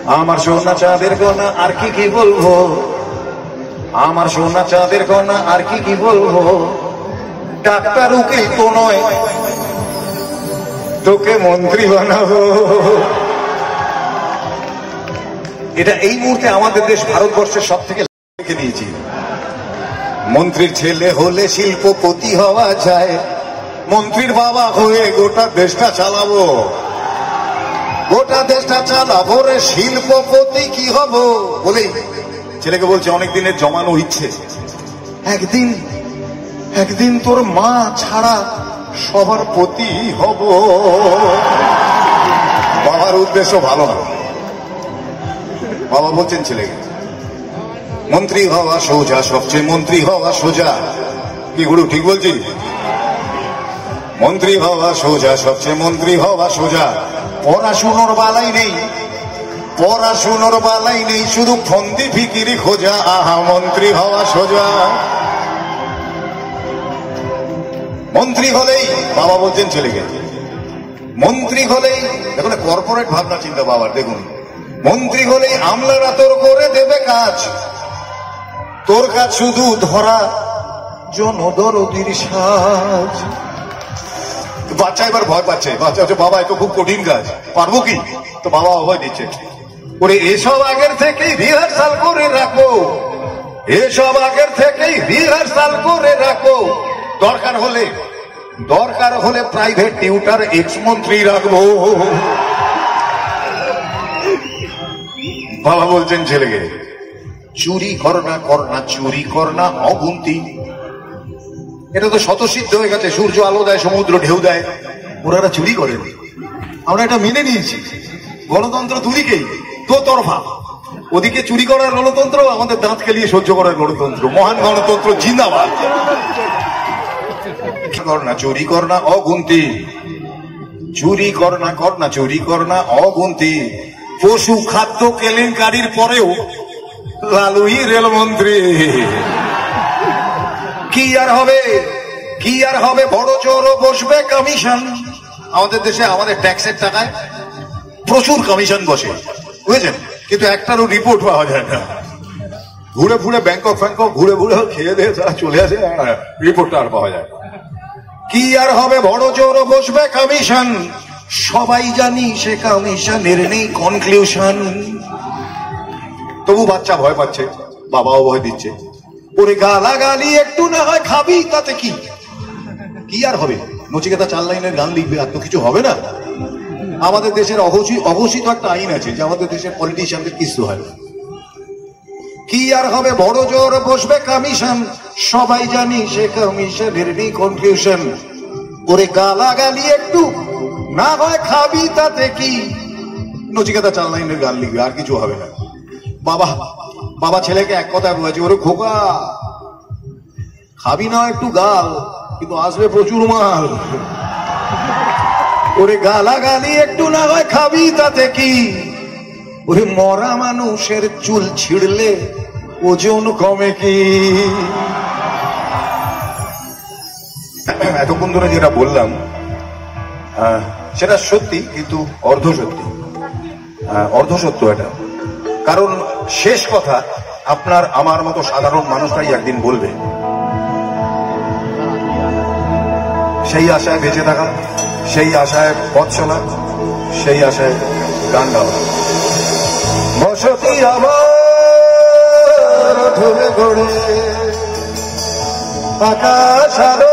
আমার সোনা চাঁদের কণা আর কি কি বলবো, আমার সোনা চাঁদের কণা আর কি কি বলবো। ডাক্তার উকিল তো নয়, তোকে মন্ত্রী বানাবো। এটা এই মুহূর্তে আমাদের দেশ ভারতবর্ষের সব থেকে লিখে দিয়েছি। মন্ত্রীর ছেলে হলে শিল্পপতি হওয়া যায়, মন্ত্রীর বাবা হয়ে গোটা দেশটা চালাবো, গোটা দেশটা চালাবো রে, শিল্পপতি কি হব বলেই ছেলেকে বলছে অনেক দিনের জমানো ইচ্ছে, একদিন একদিন তোর মা ছাড়া সবার পতি হব। বাবার উদ্দেশ্য ভালো না। বাবা বলছেন ছেলেকে মন্ত্রী হওয়া সোজা, সবচেয়ে মন্ত্রী হওয়া সোজা। কি গুরু ঠিক বলছি? মন্ত্রী হওয়া সোজা, সবচেয়ে মন্ত্রী হওয়া সোজা। পড়াশুনোর বালাই নেই, পড়াশুনোর বালাই নেই, শুধু ফন্দি ফিকিরি খোঁজা। আহা, মন্ত্রী হওয়া সোজা। মন্ত্রী হলেই, বাবা বলছেন ছেলেকে মন্ত্রী হলেই, দেখুন কর্পোরেট ভাবনা চিন্তা বাবার, দেখুন মন্ত্রী হলেই আমলারা তোর করে দেবে কাজ, তোর কাজ শুধু ধরা জনদরদির সাজ। বাচ্চা এবার ভয় পাচ্ছে, বাচ্চা হচ্ছে বাবা এত খুব কঠিন কাজ, পারবো কি? তো বাবা অভয় দিচ্ছে, ওরে এসব আগের থেকেই রিহার্সাল করে রাখো, এসব আগের থেকেই রিহার্সাল করে রাখো, দরকার হলে প্রাইভেট টিউটার এক্স মন্ত্রী রাখবো। বাবা বলছেন ছেলেকে চুরি কর না, চুরি কর না অগুন্তি। এটা তো স্বতঃসিদ্ধ হয়ে গেছে, সূর্য আলো দেয়, সমুদ্র ঢেউ দেয়, ওরা চুরি করে। আমরা এটা মেনে নিয়েছি। গণতন্ত্র দুদিকেই, তো তরফা, ওদিকে চুরি করার গণতন্ত্র, আমাদের দাঁত খেলিয়ে সহ্য করার গণতন্ত্র। মহান গণতন্ত্র জিন্দাবাদ। কর না চুরি কর না অগুন্তি, চুরি কর না চুরি কর না অগুন্তি। পশু খাদ্য কেলেঙ্কারির পরেও লালুই রেলমন্ত্রী। কি আর হবে বড় জোরও বসবে কমিশন। আমাদের দেশে আমাদের ট্যাক্সের টাকায় প্রচুর কমিশন বসে, বুঝেছেন, কিন্তু একটারও রিপোর্ট পাওয়া যায় না। ঘুরে ঘুরে ব্যাংকক ঘুরে ঘুরে খেয়ে দিয়ে তারা চলে আসে, রিপোর্টটা আর পাওয়া যায়। কি আর হবে বড় জোরও বসবে কমিশন, সবাই জানি সে কমিশনের নেই কনক্লুশন। তবু বাচ্চা ভয় পাচ্ছে, বাবাও ভয় দিচ্ছে, ওরে গালাগালি একটু না হয় খাবি, তাতে কি আর হবে? নচিকেতা 4 লাইনের গান লিখবে, আর তো কিছু হবে না। আমাদের দেশের অঘোষিত একটা আইন আছে যে আমাদের দেশের পলিটিশিয়ানদের কিছু হয় না। কি আর হবে বড় জোর বসবে কমিশন, সবাই জানি সে কমিশনের নেই কনক্লুশন। ওরে গালাগালি একটু না হয় খাবি, তাতে কি? নচিকেতা 4 লাইনের গান লিখবে, আর কিছু হবে না। বাবা ছেলেকে এক কথা বলেছে, ওরে খোকা খাবি না একটু গাল, কিন্তু আসবে প্রচুর মাল। ওরে গালাগালি একটু না হয় খাবি, তাতে কি? ওরে মরা মানুষের চুল ছিঁড়লে ওজন কমে কি? এতক্ষণ ধরে যেটা বললাম সেটা সত্যি, কিন্তু অর্ধ সত্য এটা। কারণ শেষ কথা আপনার আমার মতো সাধারণ মানুষটাই একদিন বলবে। সেই আশায় বেঁচে থাকা, সেই আশায় পথ চলা, সেই আশায় গান গাওয়া। বসতি আবার ধরে গড়ে আকাশ আলো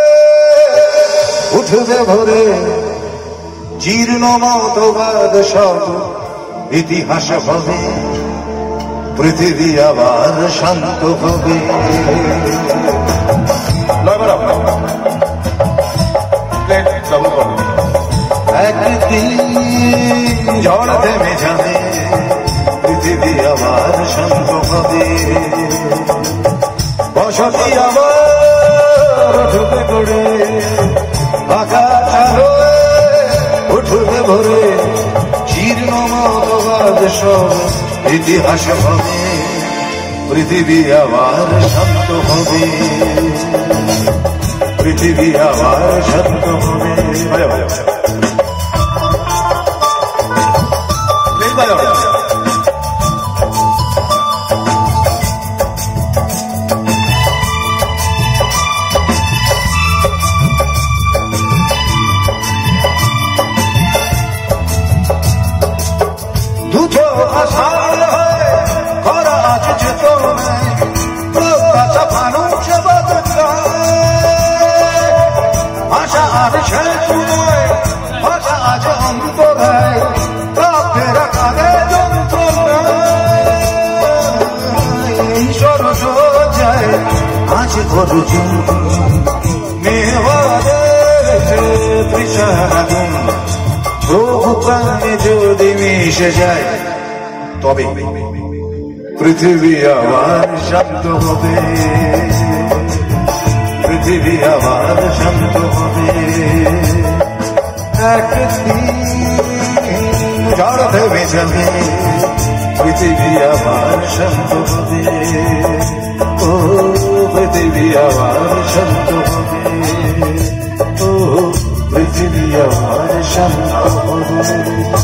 উঠবে ভরে, জীর্ণ মতবাদ সব ইতিহাস হবে, পৃথিবী আবার শান্ত হবে। একদিন ঝড় থেমে যাবে, পৃথিবী আবার শান্ত হবে, বসতি আবার ঢুকে পড়ে আকাশ আলো উঠবে ভরে, জীর্ণ মতবাদ সব ইতিহাস হবে, পৃথিবী আবার শান্ত হবে, পৃথিবী আবার শান্ত হবে। দুটো আষাঢ় হয়ে খরা আজ চেতনায় কাঁচা মানুষ ভাষা আজ শেষ নয় ভাষা আজ অন্তরায় কাপের কানে যন্ত্রণায় সরস যায় আজ অর্জুন তৃষাগুন প্রভু প্রাণে যদি মিশে যায় তবে পৃথিবী আবার শান্ত হবে, পৃথিবী আবার শান্ত হবে। একদিন ঝড় থেমে যাবে, পৃথিবী আবার শান্ত হবে। ও পৃথিবী আবার শান্ত হবে, ও পৃথিবী আবার শান্ত হবে।